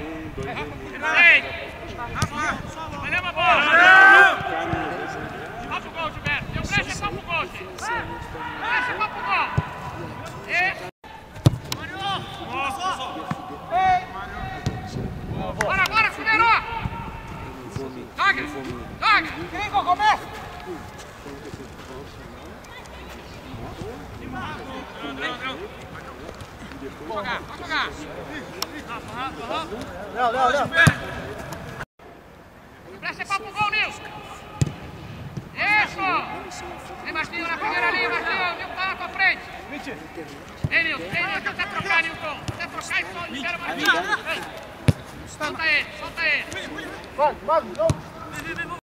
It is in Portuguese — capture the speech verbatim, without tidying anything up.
Sei! Olha a bola! Vai pro gol, Gilberto! Deu brecha, só pro gol, gente! Brecha, só pro gol! E... Bora, bora, Fumeró! Toca! Toca! Igor, começa! Vamos jogar, vamos jogar! Não, não, não! Presta pra pro gol, Nilson! Isso! Tem Martinho na primeira linha, Martinho! Nilson tá lá com a frente! Vem, Nilson, vem, Nilson, até trocar, Nilson! Até trocar e só libera o Martinho! Solta ele, solta ele! Vai, vai, não!